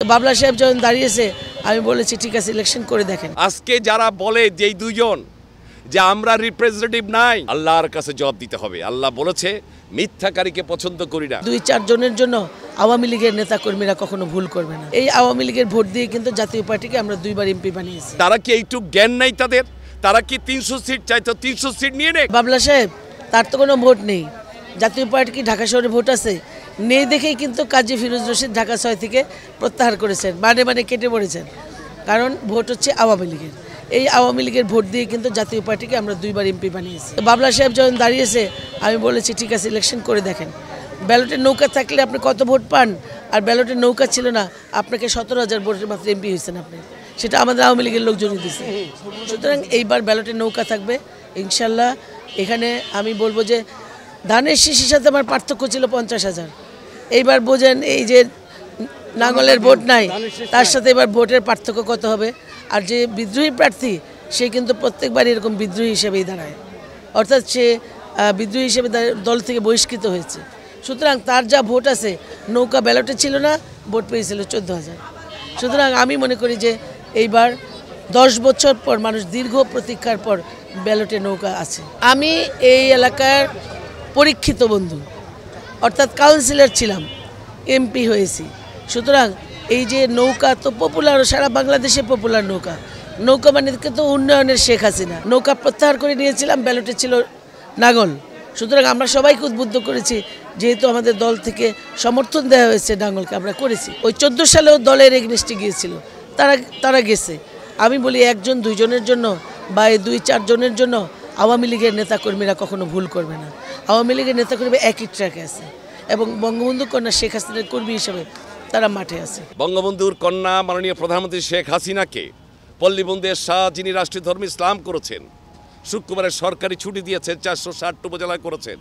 বাবলা সাহেব যখন দাঁড়িয়েছে আমি বলেছি ঠিক আছে ইলেকশন করে দেখেন। আজকে যারা বলে যে দুইজন যে আমরা রিপ্রেজেন্টেটিভ নাই, আল্লাহর কাছে জবাব দিতে হবে। আল্লাহ বলেছে মিথ্যাকারীকে পছন্দ করি না। 2-4 জনের জন্য আওয়ামী লীগের নেতা কর্মীরা কখনো ভুল করবে না। এই আওয়ামী লীগের ভোট দিয়ে কিন্তু জাতীয় পার্টিকে আমরা 2বার এমপি বানিয়েছি। তারা কি এইটুক জ্ঞান নাই তাদের? তারা কি 300 সিট চাইতো 300 সিট নিয়ে নেয়? বাবলা সাহেব তার তো কোনো ভোট নেই। জাতীয় পার্টি কি ঢাকা শহরে ভোট আছে? নেই দেখেই কিন্তু কাজী ফিরোজ রশিদ ঢাকা 6 থেকে প্রত্যাহার করেছেন, মানে কেটে পড়েছেন। কারণ ভোট হচ্ছে আওয়ামী লীগের। এই আওয়ামী লীগের ভোট দিয়ে কিন্তু জাতীয় পার্টিকে আমরা 2বার এমপি বানিয়েছি। বাবলা সাহেব যখন দাঁড়িয়েছে আমি বলেছি ঠিক আছে ইলেকশন করে দেখেন। ব্যালটের নৌকা থাকলে আপনি কত ভোট পান, আর ব্যালটের নৌকা ছিল না, আপনাকে 17,000 ভোটের মাত্র এমপি হয়েছেন আপনি। সেটা আমাদের আওয়ামী লীগের লোকজনই দিচ্ছে। সুতরাং এইবার ব্যালটের নৌকা থাকবে ইনশাল্লাহ। এখানে আমি বলবো যে ধানের শীষের সাথে আমার পার্থক্য ছিল 50,000। এইবার বোঝেন এই যে নাঙ্গলের ভোট নাই, তার সাথে এবার ভোটের পার্থক্য কত হবে। আর যে বিদ্রোহী প্রার্থী সে কিন্তু প্রত্যেকবার এরকম বিদ্রোহী হিসেবেই দাঁড়ায়, অর্থাৎ সে বিদ্রোহী হিসেবে দল থেকে বহিষ্কৃত হয়েছে। সুতরাং তার যা ভোট আছে, নৌকা ব্যালটে ছিল না, ভোট পেয়েছিল 14,000। সুতরাং আমি মনে করি যে এইবার 10 বছর পর মানুষ দীর্ঘ প্রতীক্ষার পর ব্যালটে নৌকা আছে। আমি এই এলাকার পরীক্ষিত বন্ধু, অর্থাৎ কাউন্সিলর ছিলাম, এমপি হয়েছি। সুতরাং এই যে নৌকা তো পপুলার, সারা বাংলাদেশে পপুলার নৌকা। নৌকা মানে তো উন্নয়নের শেখ হাসিনা। নৌকা প্রত্যাহার করে নিয়েছিলাম, ব্যালটে ছিল নাঙ্গল। সুতরাং আমরা সবাইকে উদ্বুদ্ধ করেছি, যেহেতু আমাদের দল থেকে সমর্থন দেওয়া হয়েছে নাঙ্গলকে, আমরা করেছি। ওই 14 সালেও দলের এগনেস্টে গিয়েছিল, তারা গেছে। আমি বলি 1-2 জনের জন্য বা 2-4 জনের জন্য আওয়ামী লীগের নেতাকর্মীরা কখনো ভুল করবে না। আওয়ামী লীগের নেতাকর্মী একই ট্র্যাকে আছে এবং বঙ্গবন্ধু কন্যা শেখ হাসিনার কর্মী হিসেবে তারা মাঠে আছে। বঙ্গবন্ধুর কন্যা মাননীয় প্রধানমন্ত্রী শেখ হাসিনাকে পল্লীবন্ধু শাহ, যিনি রাষ্ট্রীয় ধর্ম ইসলাম করেছেন, শুক্রবারে সরকারি ছুটি দিয়েছেন, 460 উপজেলায় করেছেন।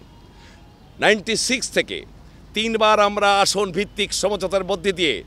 96 থেকে 3বার আমরা আসন ভিত্তিক সমঝোতার মধ্যে দিয়ে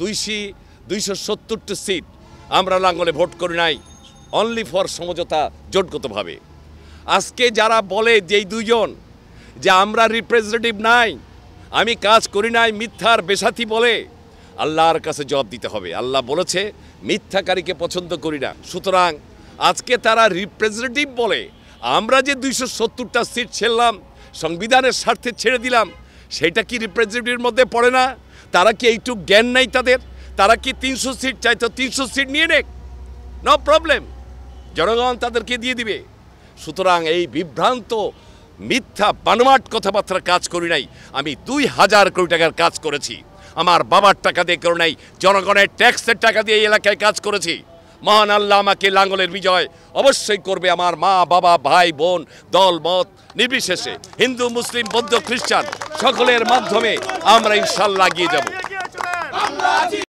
270টি সিট আমরা লাঙ্গলে ভোট করি নাই, অনলি ফর সমঝোতা জোটগতভাবে। আজকে যারা বলে যে দুইজন যে আমরা রিপ্রেজেন্টেটিভ নাই, আমি কাজ করি নাই, মিথ্যার বেসাথী বলে, আল্লাহর কাছে জবাব দিতে হবে। আল্লাহ বলেছে মিথ্যাকারীকে পছন্দ করি না। সুতরাং আজকে তারা রিপ্রেজেন্টেটিভ বলে, আমরা যে 270টা সিট ছেড়লাম, সংবিধানের স্বার্থে ছেড়ে দিলাম, সেটা কি রিপ্রেজেন্টেটিভের মধ্যে পড়ে না? তারা কি এইটুক জ্ঞান নাই তাদের? তারা কি 300 সিট চাইতো 300 সিট নিয়ে নেক, নো প্রবলেম, জনগণ তাদেরকে দিয়ে দিবে। সুতরাং এই বিভ্রান্ত মিথ্যা বানোয়াট কথাবার্তা কাজ করি নাই। আমি 2000 কোটি টাকার কাজ করেছি, আমার বাবার টাকা দিয়ে করে নাই, জনগণের ট্যাক্সের টাকা দিয়ে এই এলাকায় কাজ করেছি। মহান আল্লাহ আমাকে লাঙ্গলের বিজয় অবশ্যই করবে। আমার মা, বাবা, ভাই, বোন, দল মত নির্বিশেষে, হিন্দু, মুসলিম, বৌদ্ধ, খ্রিস্টান সকলের মাধ্যমে আমরা ইনশাল্লাহ এগিয়ে যাব।